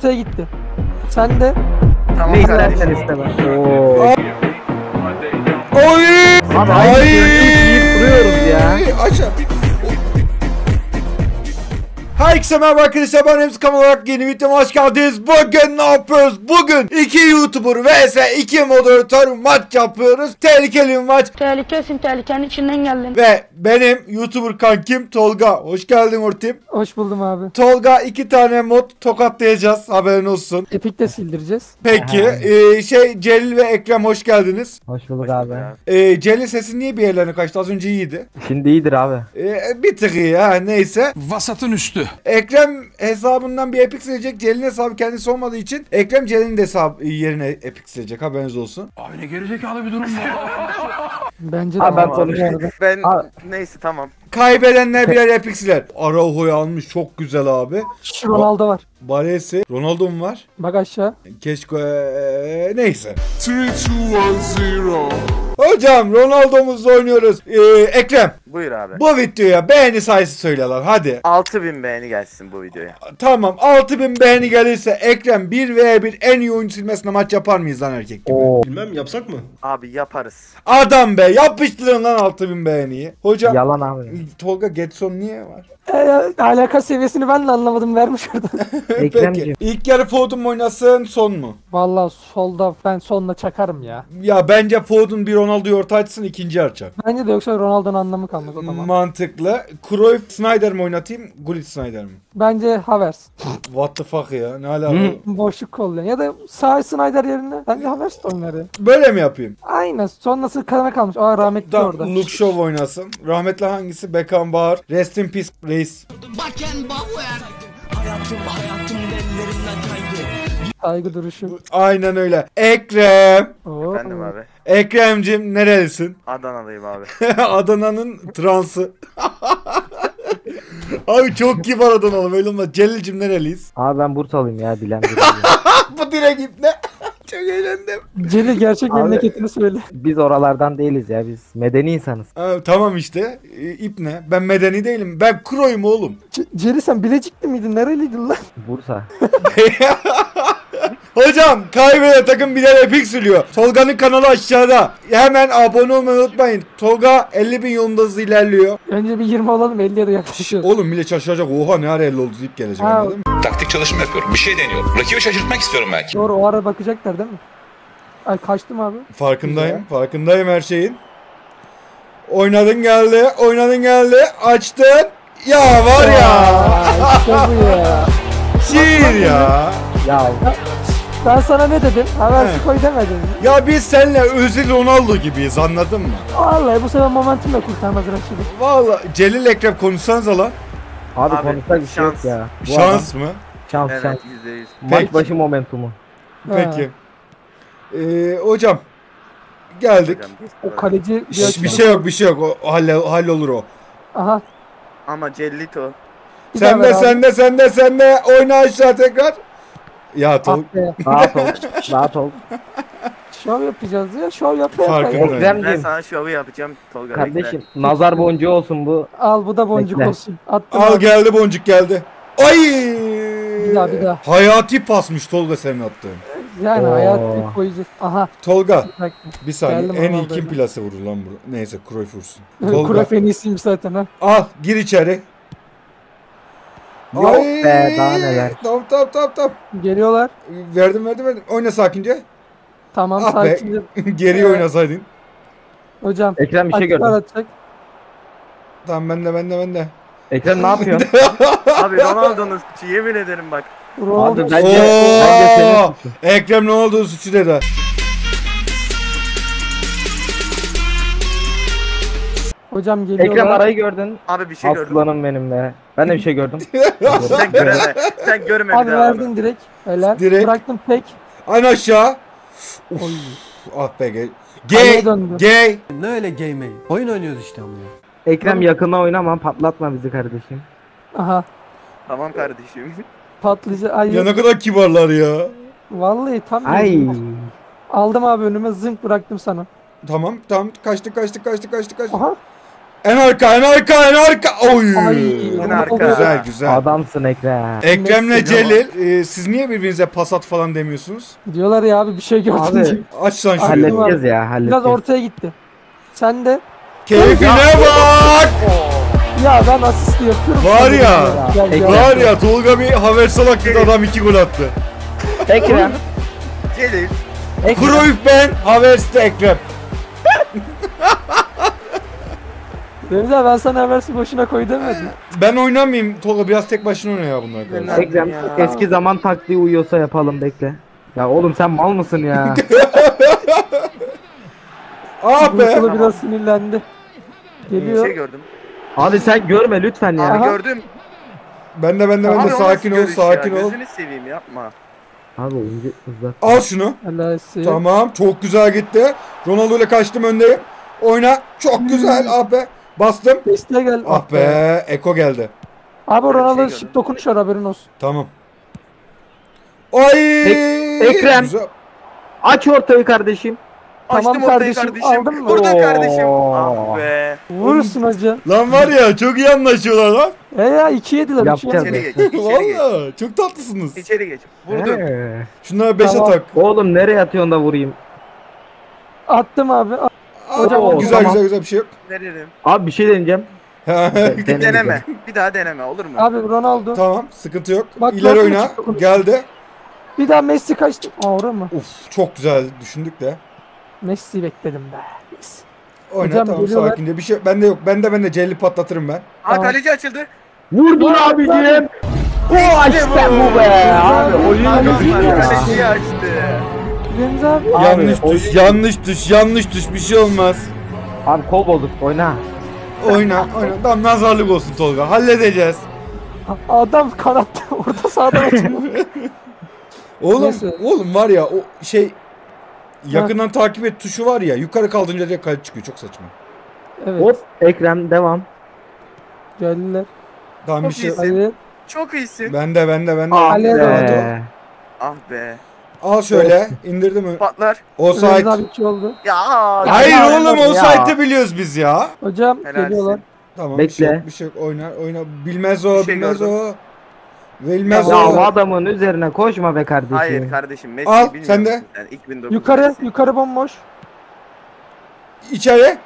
ortaya gitti. Sen de. Tamam Ne kardeşim. istersen istemem. Oo. Oy! Abi aynı şeyi yiyip duruyoruz ya. Aşağı. Herkese merhaba arkadaşlar, ben Remzi Kamal olarak yeni videoma hoş geldiniz. Bugün ne yapıyoruz? Bugün 2 YouTuber vs 2 moderatör maç yapıyoruz. Tehlikeli bir maç. Tehlikesin, tehlikenin içinden geldin. Ve benim YouTuber kankim Tolga. Hoş geldin Ortim. Hoş buldum abi. Tolga 2 tane mod tokatlayacağız, haberin olsun. Epic de sildireceğiz. Peki Celil ve Ekrem hoş geldiniz. Hoş bulduk abi. Celil sesin niye bir yerlerine kaçtı? Az önce iyiydi. Şimdi iyidir abi. Bir tık iyi ha, neyse. Vasatın üstü. Ekrem hesabından bir Epic silecek. Celil'in hesabı kendisi olmadığı için Ekrem Celil'in de hesabı yerine Epic silecek, haberiniz olsun. Abi ne gerizekalı bir durum bu. Bence de Abi ben abi. konuşuyorum. Ben Abi. neyse tamam. Kaybedenler birer Epic siler. Araujo'yu almış, çok güzel abi. Şu Ronaldo var. Baresi, Ronaldo mu var? Bak aşağı. Keşke neyse. 3, 2, 1, 0. Hocam Ronaldo'muzla oynuyoruz. Ekrem, Buyur abi. bu videoya beğeni sayısı söyle lan hadi. 6000 beğeni gelsin bu videoya. Tamam, 6000 beğeni gelirse Ekrem 1v1 en iyi oyuncu silmesine maç yapar mıyız lan erkek gibi? Oo. Bilmem, yapsak mı? Abi yaparız. Adam be, yapıştırın lan 6000 beğeniyi. Hocam Yalan abi. Tolga Getson niye var? Alaka seviyesini ben de anlamadım, vermiş orada. Peki Ekremciğim. ilk yarı Foden mu oynasın, son mu? Vallahi solda ben sonuna çakarım ya. Ya bence Foden bir Ronaldo'yu orta açsın, ikinci açacak. Bence de, yoksa Ronaldo'nun anlamı kalmaz o zaman. Mantıklı. Cruyff Snyder mi oynatayım, Gullit Snyder mi? Bence Havertz. What the fuck ya, ne alaka? Boşluk kollayan. Ya da sağ Snyder yerine bence Havertz de oynar ya. Böyle mi yapayım? Aynen. Sonrası kadına kalmış. Aa, rahmetli Da orada. Luke Shaw oynasın. Rahmetli hangisi? Beckenbauer. Rest in peace reis. Saygı duruşu. Aynen öyle. Ekrem. Oo. Efendim abi. Ekrem'cim nerelisin? Adanalıyım abi. Adana'nın transı. Abi çok kibar Adanalı, öyle olmaz. Celil'cim nereliyiz? Abi ben Bursalıyım ya, bilen biri. Bu direkt ipne. Çok eğlendim. Celil gerçek Abi. memleketini söyle. Biz oralardan değiliz ya, biz medeni insanız. Tamam işte. İpne. Ben medeni değilim. Ben Kroy'um oğlum. Celil sen Bilecikli miydin? Nereliydin lan? Bursa. Hocam kaybeden takım birer epik sürüyor. Tolga'nın kanalı aşağıda. Hemen abone olmayı unutmayın. Tolga 50.000 yolunda hızlı ilerliyor. Önce bir 20 olalım, 50'ye de yaklaşıyoruz. Oğlum millet şaşıracak. Oha ne ara 50 oldu deyip gelecek, Ha. anladın mı? Taktik çalışma yapıyorum. Bir şey deniyorum. Rakibi şaşırtmak istiyorum belki. Doğru, o ara bakacaklar değil mi? Ay kaçtım abi. Farkındayım. Farkındayım her şeyin. Oynadın geldi. Oynadın geldi. Açtın. Ya var ya. İşte bu ya. Şiir ya. Ya Ben sana ne dedim? Havertz'i koy demedim. Ya biz seninle Özil Ronaldo gibiyiz, anladın mı? Vallahi bu sefer momentum da kurtarmaz rakibi. Vallahi Celil Ekrem konuşsanıza lan. abi, Abi, konuşacak bir şey yok şans. ya. Bu Şans mı? adam- Şans şans. Evet %100. Maç başı momentumu. Peki. Hocam geldik. Hocam, O kaleci Bir şey yok, bir şey yok. O hallolur o. Aha. Ama Cellito. Bir daha ver abi. Sen de oyna aşağı tekrar. Ya Tol Ah be. Rahat ol. Rahat ol. Şov yapacağız ya. Şov yapıyor. Farkındayım. Ben Ekremciğim. sana şovu yapacağım Tolga. Kardeşim, nazar boncuğu olsun bu. Al, bu da boncuk Bekle. olsun. Attım al abi. geldi, boncuk geldi. Ay! Bir daha. Hayati pasmış Tolga senin attığın. Yani Oo. hayatı koyacağız. Aha. Tolga Bir dakika. bir saniye, Geldim en iyi Ronaldo'yla. kim plase vurur lan burada? Neyse Cruyff vursun. Tolga Kuraf en iyisiymiş zaten ha. al gir içeri. Yok be, daha neler. Tamam. Geliyorlar. Verdim. Oyna sakince. Tamam, Ah be. sakince. Geriye oynasaydın. Hocam. Ekrem bir şey açıklar gördüm. atacak. Tamam ben de. Ekrem ne yapıyorsun? Abi Ronaldo'nun suçu, yemin ederim bak. Ronaldo. Abi bence senin Oo! suçun. Ekrem ne oldu suçu dedi. Hocam geliyorlar. Ekrem arayı gördün. Abi bir şey gördüm. Aslanım benim be. Ben de bir şey gördüm. Sen göreme. Sen görme Abi bir daha. verdin direkt. Helal. Direkt. Bıraktım tek. Aynı aşağı. Uf. Oy. Ah be gay. Kaleye döndü. Gay. Ne öyle game oyun oynuyoruz işte ama ya. Ekrem yakına oynama, patlatma bizi kardeşim. Aha. Tamam kardeşim. Patlıcı. Ay. Ya ne kadar kibarlar ya. Vallahi tam. Ay. yedim. Aldım abi önüme, zınk bıraktım sana. Tamam. Kaçtık. Aha. En arka. Oy. Ay, En arka. Güzel güzel. Adamsın Ekrem. Ekrem'le Messi. Celil siz niye birbirinize pas at falan demiyorsunuz? Diyorlar ya abi bir şey gördüm Abi, diye. Aç lan şurayı. Halledeceğiz ya Biraz halledeceğiz. ortaya gitti. Sen de. Keyfine bak. Ya ben asist yapıyorum. Var sana ya. Gel, gel. Var ya Tolga bir haber salak dedi, adam 2 gol attı. Ekrem. Celil. Cruyff ben, Havertz'te Ekrem. Remzi abi ben sana Havertz'i boşuna koy demedim. Ben oynamayayım Tolga, biraz tek başına oyna ya bunlar. kardeşim. Ekrem Ya. eski zaman taktiği uyuyorsa yapalım bekle. Ya oğlum sen mal mısın ya? Ah be. Bursalı biraz sinirlendi. Bir Geliyor. şey gördüm. Abi sen görme lütfen ya. Abi Aha. gördüm. Ben de Abi o sakin nasıl ol, görüş sakin ya? ol. Gözünü seveyim yapma. Abi oyuncu uzak. Al şunu. Allah'ı Tamam, çok güzel gitti. Ronaldo ile kaçtım, öndeyim. Oyna. Çok güzel. Ah be. Bastım. Desteğe gel. Ah be. Eko geldi. Abi Böyle bir Ronaldo şey şıp dokunuş var haberin olsun. Tamam. Ay. Ekrem. Güzel. Aç ortayı kardeşim. Tamam Açtım ortayı kardeşim, kardeşim. aldın mı? Vurdun kardeşim. Oo. Ah be. Vurursun hocam. Lan var ya, çok iyi anlaşıyorlar lan. Ya 2 yediler. Yapacağız. İçeri geç. İçeri geç. Valla çok tatlısınız. İçeri geç. Vurdum. Şunlara 5 Tamam. atak. Oğlum nereye atıyorsun da vurayım? Attım abi. Hocam Oo, güzel tamam. güzel bir şey yok. Veririm. Abi bir şey deneyeceğim. Bir deneme. Bir daha deneme olur mu? Abi Ronaldo. Tamam, sıkıntı yok. Bak, İleri gördün mü? oyna. Çok- Geldi. Bir daha Messi kaçtı. Aa orada mı? Uf, çok güzel düşündük de. Messi bekledim be. Messi. Oyna Hocam, tamam, geliyorlar. sakince. Bir şey bende yok. Bende Celil patlatırım ben. Ha kaleci açıldı. Vurdun abicim. O işte bu be. Abi oyun Adamlar ya. kaleciyi açtı. Remzi abi. Abi, Yanlış oyun- düş, yanlış düş, bir şey olmaz. Abi kol bozduk oyna. Oyna. Tamam, nazarlık olsun Tolga. Halledeceğiz. Adam kanatta orta sahada açıldı. Neyse. Oğlum var ya, o şey yakından takip et tuşu var ya, yukarı kaldırınca direkt kalp çıkıyor, çok saçma. Evet. Hop Ekrem devam. Geldiler. Tamam, bir Çok şey. iyisin. Hadi. Çok iyisin. Bende. Ah Kaleye be. Ah be. Al şöyle, indirdi mi? Patlar. Remzi Offside. abi 2 oldu. Ya. Hayır Ya, oğlum, ya. offside'ı biliyoruz biz ya. Hocam Helalsin. geliyorlar. Tamam, Bekle. bir şey yok. Oyna. Bilmez o, Bir şey bilmez gördüm. o. Bilmez Ya o. o adamın üzerine koşma be kardeşim. Hayır kardeşim Messi Al, bilmiyor sen de. musun sen? 2009 Yukarı, Messi. yukarı bomboş. İçeri.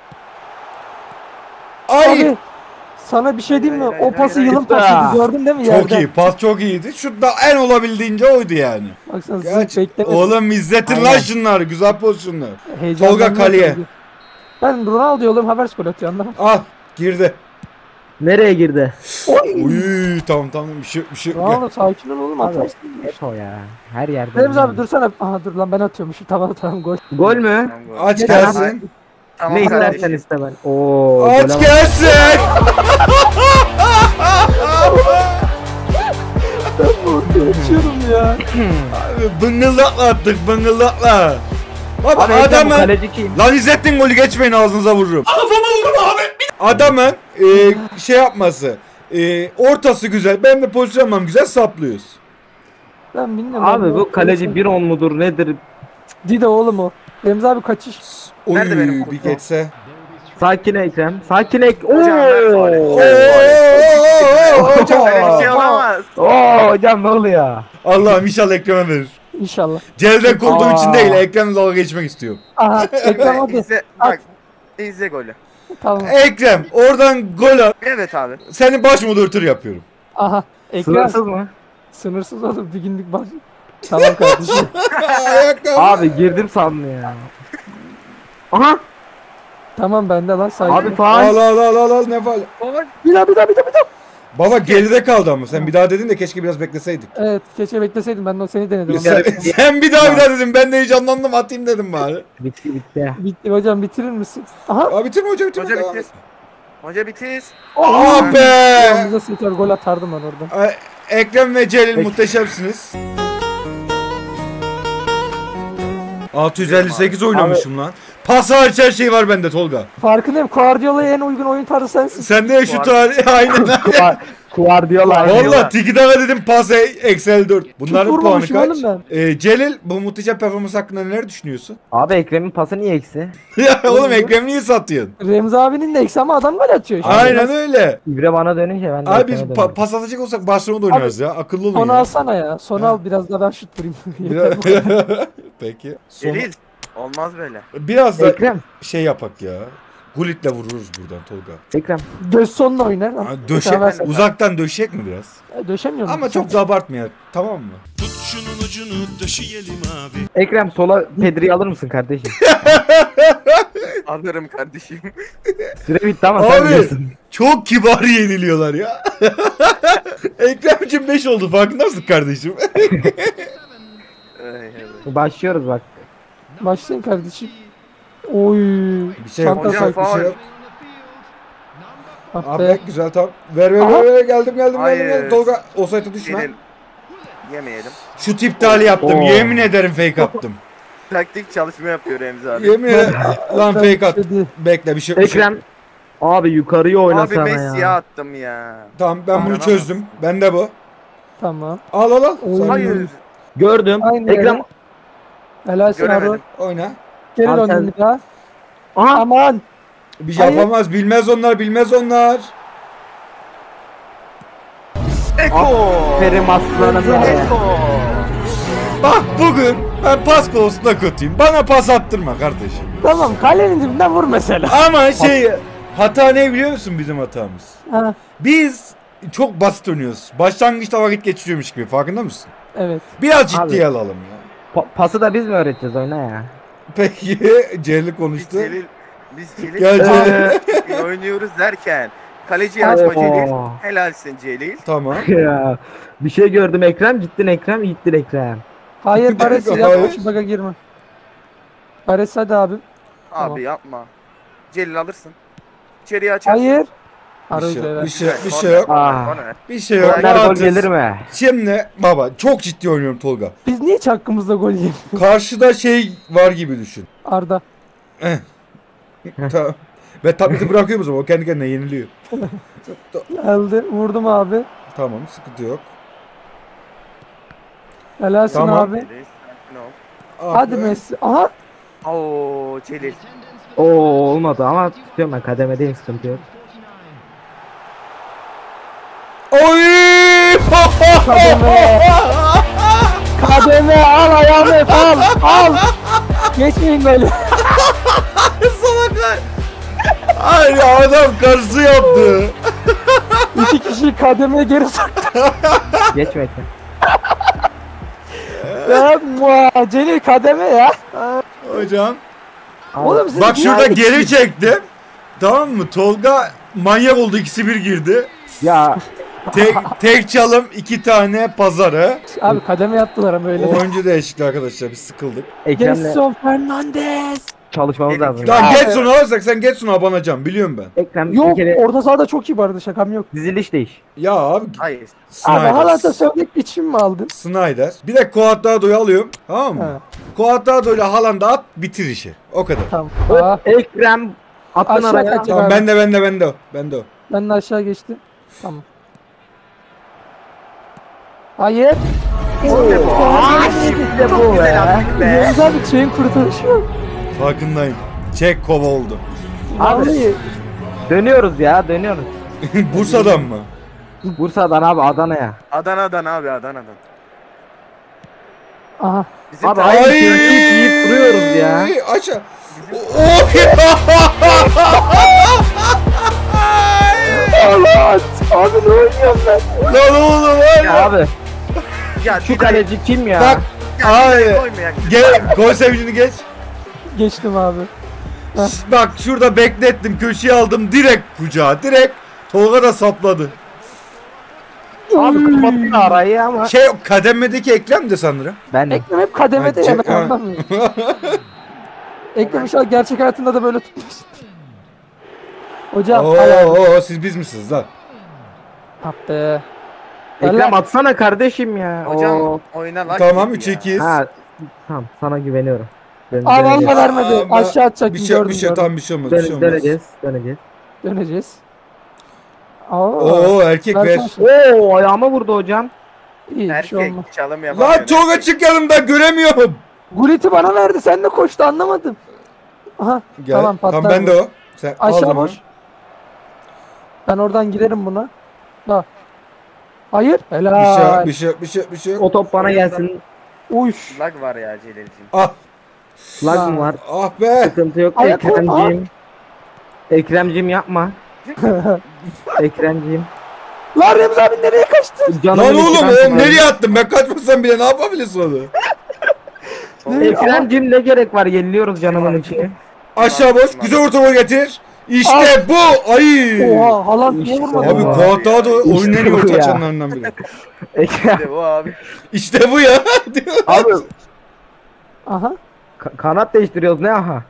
Ay. Abi sana bir şey diyeyim mi? Hayır, O pası hayır, yılın hayır. pasıydı. Gördün değil mi Çok yerden? iyi. Pas çok iyiydi. Şurada en olabildiğince oydu yani. Baksana Gerçi, zırt beklemedim. oğlum izletin lan Aynen. şunları. Güzel pozisyonlar. Heyecanlandım. Tolga kaleye. Ben Ronaldo oğlum Havertz gol atıyor anlamadım. Al. Girdi. Nereye girdi? Uy, tamam bir şey yok. Ronaldo sakin ol oğlum Abi, atarsın. hep o ya. Her yerde. Remzi abi dursana. Aha dur lan ben atıyormuşum. Tamam gol. Gol mü? Tamam, gol. Aç Geç gelsin. Tamam Ne kardeşim. istersen iste ben. Oo. Aç gol ama- gelsin. Açıyorum ya. Bıngıldakla attık, bıngıldakla. Baba Abi Ekrem bu adamın... kaleci kim? Lan İzzettin golü geçmeyin, ağzınıza vururum. Kafama vurma abi. Adamın şey yapması. Ortası güzel. Benim de pozisyonum güzel, saplıyoruz. Ben bilmiyorum. Abi bu kaleci 1-10 mudur nedir? Dide oğlum o. Remzi abi kaçış. Oy, Nerede benim bir kopya? geçse. Sakin Ekrem. Sakin Ek. Hocam, ver faul. Hocam. Öyle bir şey olamaz. Oo hocam ne oluyor? Allah'ım inşallah Ekrem'e verir. İnşallah. Celden korktuğum Aa. için değil, Ekrem'le dalga geçmek istiyorum. Aha Ekrem hadi. İzle bak. İzle golü. Tamam. Ekrem oradan gol at. Evet abi. Seni baş moderatör yapıyorum. Aha. Ekrem. Sınırsız mı? Sınırsız oğlum bir günlük bak. Tamam kardeşim. Ayakkabı. Abi girdim sandım ya. Aha. Tamam bende lan sakin. Abi faal. Al ne faal. Bir daha. Baba geride kaldı ama sen bir daha dedin de keşke biraz bekleseydik. Evet keşke bekleseydim ben de seni denedim. ama. Sen bir daha dedim, ben de heyecanlandım, atayım dedim bari. Bitti. Bitti hocam bitirir misin? Aha. Abi bitirme hoca, bitirme. Hoca devam bitir. et. Hoca bitir. Ah be. Bize sıkar gol atardım ben orada. Ay, Ekrem ve Celil muhteşemsiniz. 658 oynamışım lan. Pas hariç her şey var bende Tolga. Farkındayım. Guardiola'ya en uygun oyun tarzı sensin. Sen de şu tarih aynen. Guardiola. Valla tiki taka dedim pas Excel 4. Bunların puanı vurmamışım kaç? oğlum Celil bu muhteşem performans hakkında neler düşünüyorsun? Abi Ekrem'in pası niye eksi? Ya oğlum Ekrem niye satıyorsun? Remzi abinin de eksi ama adam gol atıyor. Şimdi. Aynen öyle. İbre bana dönünce ben de Abi biz Ekrem'e dönüyorum. pas atacak olsak Barcelona'da oynarız ya. Akıllı olun Sonu ya. alsana ya. Sonu al biraz da ben şut vurayım. Yeter bu Biraz... kadar. Peki. Sonu... Celil. Olmaz böyle. Biraz da Ekrem. şey yapak ya. Gullit'le vururuz buradan Tolga. Ekrem. Göz sonuna oynar. Ha, döşek, Tamam, sen- uzaktan döşek mi biraz? Döşemiyorum. Ama çok da abartmayalım. Tamam mı? Ekrem sola Pedri'yi alır mısın kardeşim? Alırım kardeşim. Süre bitti ama sen Abi biliyorsun. çok kibar yeniliyorlar ya. Ekrem için 5 oldu farkında mısın kardeşim? Başlıyoruz bak. Başlayın kardeşim. Oy. Bir şey yok. Çanta Bir şey yok. Bir faul. şey yok. Ah Abi be. güzel tamam. Ver ver Aha. ver, ver. Geldim. Hayır. Tolga offside'a düşme. Celil. Yemeyelim. Şut iptali yaptım. Oo. Yemin ederim fake attım. Taktik çalışma yapıyor Remzi abi. Yemin ederim. Lan Ben fake attım. istedi. Bekle bir şey. Bir şey. Ekrem. Abi yukarıya Abi oynasana Messi'ye ya. attım ya. Tamam ben bunu Anlamaz. çözdüm. Bende bu. Tamam. Al. Oy. Sen Hayır. Gördüm. Aynen Ekrem. öyle. Helal sen abi. Göremedim. oyna. Geri Abi döndüm bir daha. Aha. Aman. Bir şey Hayır. yapamaz. Bilmez onlar. Eko. Aferin aslanım ya. Eko. Bak bugün ben pas konusunda kötüyüm. Bana pas attırma kardeşim. Tamam kalenin dibinden vur mesela. Ama hata ne biliyor musun bizim hatamız? Ha, Biz çok basit oynuyoruz. Başlangıçta vakit geçiriyormuş gibi farkında mısın? evet. Biraz ciddiye alalım ya. Pası da biz mi öğreteceğiz oyna ya? Peki Celil Biz konuştu. Celil Gel Celil. oynuyoruz derken kaleci açma Oo. Celil. Helalsin Celil. Tamam. Ya bir şey gördüm Ekrem, gittin Ekrem. Hayır Bares Hayır. yapma şu baga girme. Bares hadi abim. Abi Tamam. yapma. Celil alırsın. İçeriye açarsın. Hayır. Bir şey yok. Ah. Bir şey yok. Korner gol Rahatız. gelir mi? Şimdi baba çok ciddi oynuyorum Tolga. Biz niye hiç hakkımızda gol yemiyoruz? Karşıda şey var gibi düşün. Arda. Tamam. Ben tableti bırakıyorum o zaman. O kendi kendine yeniliyor. Geldi. Vurdum abi. Tamam sıkıntı yok. Helalsin Tamam. abi. Celil, sakin ol. Hadi Abi. Messi. Aha. Oo Celil. Oo olmadı ama tutuyorum ben, kademedeyim, sıkıntı yok. Oy! KDM al ayağımı al. Geçmeyin böyle. Salaklar. Ay ya adam karısı yaptı. 2 kişi KDM'ye geri soktu. Geçme Ekrem. Celil KDM ya. Hocam. Oğlum siz Bak niye şurada aynı geri kişi- çektim. Tamam mı? Tolga manyak oldu, ikisi bir girdi. Ya Tek çalım 2 tane pazarı. Abi kademe yaptılar ama öyle. Oyuncu değişikliği arkadaşlar, biz sıkıldık. Ekrem'le Gerson Fernandez. çalışmamız lazım. Lan Abi. Getson'u alırsak sen Getson'u abanacaksın biliyorum ben. Ekrem Yok bir kere orta sahada çok iyi bu arada şakam yok. diziliş değiş. Ya abi Hayır. Abi Snyder. Haaland'a söyledik için mi aldın? Snyder. Bir de Cuadrado'yu alıyorum. Tamam mı? Ha. Cuadrado'yla Haaland'ı at, bitir işi. O kadar. Tamam. Ekrem attın Aşağı araya. kaçacak. Tamam Abi. bende o. Bende o. Ben de aşağı geçtim. Tamam. Hayır. İşte bu be. Yavuz abi şeyin kurtarışı yok. Farkındayım. Çek kova oldu. Abi. Dönüyoruz ya, dönüyoruz. Bursa'dan mı? Bursa'dan abi Adana'ya. Adana'dan abi Adana'dan. Aha. Bizim Abi, takım- aynı şeyi yiyip duruyoruz ya. Aşağı. Allah. Abi ne oynuyorum ben? Lan oğlum var Ya ya. abi Ya şu kaleci kim ya? Bak. Hayır. koymayak. Gel gol sevincini geç. Geçtim abi. Bak şurada beklettim, köşeye aldım direkt kucağa. Direkt Tolga da sapladı. Abi kapattın arayı ama. Şey kademedeki Ekrem de sanırım. Ben de. Ekrem hep kademede Ha, ya ben ha. anlamıyorum. Ekrem inşallah gerçek hayatında da böyle tutmuyorsun. Hocam. hayal. Oo siz biz misiniz lan? Ah be. Ekrem atsana kardeşim ya. Hocam Oo. oyna lan. Tamam ya. 3-2'yiz. Ha tamam, sana güveniyorum. Abi Döneceğiz. Allah vermedi. Ama Aşağı atacak. Bir şey tam bir şey olmaz. Bir şey olmaz. Döneceğiz. Döneceğiz. Oo erkek ver. Oo ayağıma vurdu hocam. İyi bir şey Erkek olmaz. çalım yapamıyor. Lan Tolga çık yanımda göremiyorum. Gulit'i bana verdi. Sen de koştu anlamadım. Aha. Gel. Tamam patlar. Tamam ben de o. Sen al Aşağı zaman. boş. Ben oradan girerim buna. Bak. Hayır. Helal. Bir şey yok. O top bana gelsin. Uyş. Lag var ya Celil'cim. Ah, Lag mı var? ah be. Sıkıntı yok. Ayak ol, Ekremciğim. Ekremciğim yapma. Ekremciğim. Lan Remzi abi nereye kaçtı? Canımın Lan oğlum içinden oğlum kulağım. nereye attın? Ben kaçmasam bile ne yapabilirsin onu? Ekremciğim ne gerek var? Yeniliyoruz canımın içini. Aşağı boş. Güzel orta gol getir. İşte bu. Ay. Oha Haaland niye İşte vurmadı? Abi Oha. Kuat'a da oyunun en iyi bu orta ya. açanlarından biri. Ekrem. İşte bu abi. İşte bu ya. Abi Aha. kanat değiştiriyoruz ne aha?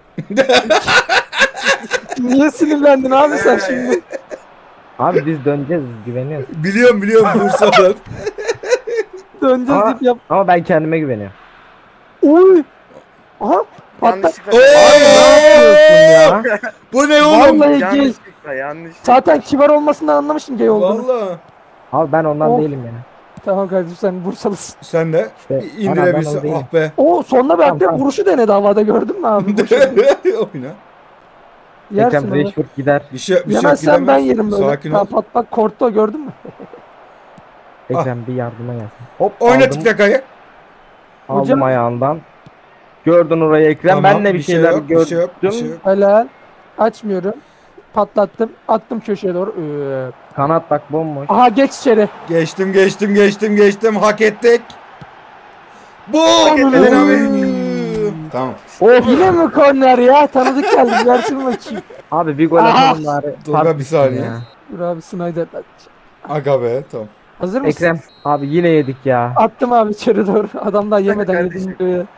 Niye sinirlendin abi sen şimdi? Abi biz döneceğiz güveniyoruz. Biliyorum Bursa'dan. Döneceğiz Aa. deyip yap. Ama ben kendime güveniyorum. Uy. Aha. Patla. Yanlışlıkla. Ya. Bu ne oğlum? Vallahi gay. Yanlışlıkla. Zaten kibar olmasından anlamıştım gay olduğunu. Valla. Abi ben ondan Oh. değilim yani. Tamam kardeşim sen Bursalısın. Sen de İşte, indirebilirsin. ana, ben o Ah be. Oo sonunda bir Tamam, aktif tamam. vuruşu denedi havada gördün mü abi? Oyna. Yersin Ekrem onu. Rashford gider. Bir şey Yemezsen ben gidemez. yerim böyle. Sakin Tamam, ol. pat bak korktu gördün mü? Ekrem bir yardıma gelsin. Hop Oyna aldım, tıktakayı. aldım Hocam. ayağından. Gördün orayı Ekrem. Tamam, Ben de bir şeyler yok, gördüm. Bir şey yok. Bir şey yok. Helal. Açmıyorum. Patlattım. Attım köşeye doğru. Kanat bak bomboş. Aha geç içeri. Geçtim. Hak ettik. Bu. ettik. Eden abi. Tamam. Of. Yine mi korner ya? Tanıdık geldi. Versin bakayım. Abi bir gol Aha. atalım bari. Tolga, Fark bir saniye. ya. Dur abi Snyder. Aga be tamam. Hazır mısın? Ekrem abi yine yedik ya. Attım abi içeri doğru. Adam daha yemeden kardeşim. yedim diyor.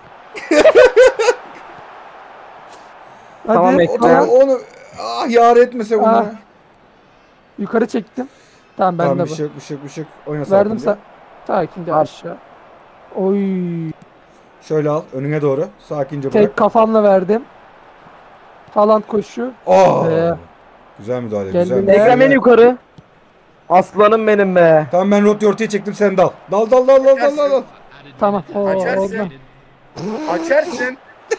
Hadi. Tamam, O, Ekrem. onu yar etmese onu. Ah, Yukarı çektim. Tamam ben Tamam de bir bu. şey yok. Oyna Verdim sakince. sen. Sakince Al. aşağı. Oy. Şöyle al önüne doğru. Sakince Tek bırak. kafamla verdim. Haaland koşu. Aa. Güzel müdahale. Geldi Güzel. be. Ekrem en müdahale. yukarı. Aslanım benim be. Tamam ben rotayı ortaya çektim sen dal. Dal. Tamam. Oo, Açarsın. oradan. Açarsın.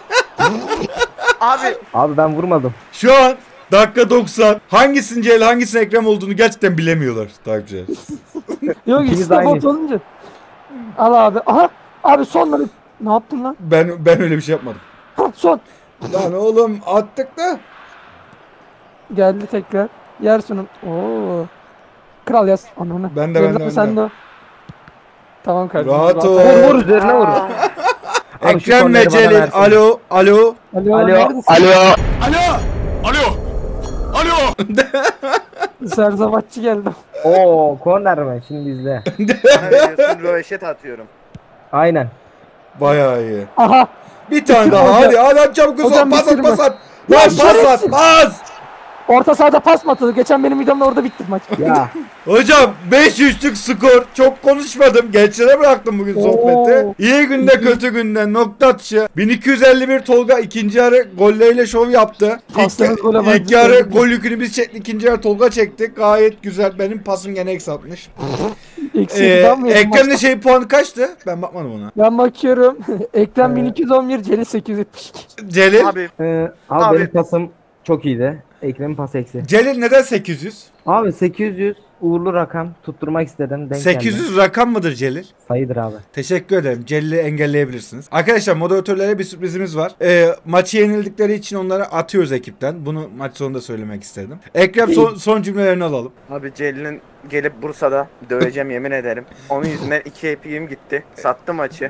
Abi Abi ben vurmadım. Şu an dakika 90. Hangisinin Ceyl hangisinin Ekrem olduğunu gerçekten bilemiyorlar takipçiler. Yok İkimiz ikisi de aynı. bot olunca. Al abi. Aha. Abi sonla bir... Ne yaptın lan? Ben öyle bir şey yapmadım. Ha, son. Lan oğlum attık da. Geldi tekrar. Yersun'un. Oo. Kral yaz. Ananı. Ben de, Remzi ben de, abi ben sen de. de o. Tamam kardeşim. Rahat ol. Vur vur üzerine vur. Aa, Abi şu Ekrem korneri ve bana Celil. versin. Alo. Alo. Alo. Neredesin? Alo. Alo. Serzavatçı geldi. Oo korner mi? Şimdi izle. bana veriyorsun röveşet atıyorum. Aynen. Bayağı iyi. Aha. Bir tane Bitir daha hocam. hadi çabuk Hocam uzat pas at bitirme. pas at. Ya Lan pas at şerefsiz. pas. Orta sahada pas mı atıldı? Geçen benim videomda orada bitti maç. Ya. Hocam 5-3'lük skor. Çok konuşmadım. Gençlere bıraktım bugün sohbeti. Oo. İyi günde kötü günde nokta atışı. 1251 Tolga ikinci yarı golleriyle şov yaptı. Paslarınız gole İlk bak. yarı gol yükünü biz çektik. İkinci yarı Tolga çekti. Gayet güzel. Benim pasım gene eksatmış. Eksiğinden mi yedim Ekrem'de maçta? puanı kaçtı? Ben bakmadım ona. Ben bakıyorum. Ekrem 1211, Celil 872. Celil. Abi Abi, Abi. benim pasım çok iyiydi. Ekrem'in pası eksi. Celil neden 800? Abi 800 uğurlu rakam tutturmak istedim. Denk 800 rakam mıdır Celil? geldi. Sayıdır abi. Teşekkür ederim. Celil'i engelleyebilirsiniz. Arkadaşlar moderatörlere bir sürprizimiz var. Maçı yenildikleri için onları atıyoruz ekipten. Bunu maç sonunda söylemek istedim. Ekrem son cümlelerini alalım. Abi Celil'in gelip Bursa'da döveceğim yemin ederim. Onun yüzünden 2 epiyim gitti. Sattı maçı.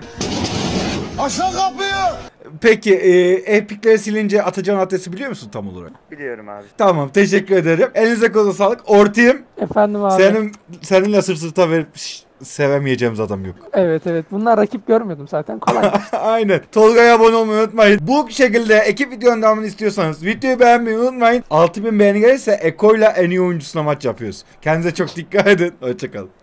Peki epikleri silince atacağın adresi biliyor musun tam olarak? Biliyorum abi. Tamam teşekkür ederim. Elinize kolunuza sağlık. Ortayım. Efendim abi. Seninle sırt sırta verip sevemeyeceğimiz adam yok. Evet. Bunlar rakip görmüyordum zaten. Kolay. Aynen. Tolga'ya abone olmayı unutmayın. Bu şekilde ekip videonun devamını istiyorsanız videoyu beğenmeyi unutmayın. 6000 beğeni gelirse Eko'yla en iyi oyuncusuna maç yapıyoruz. Kendinize çok dikkat edin. Hoşçakalın.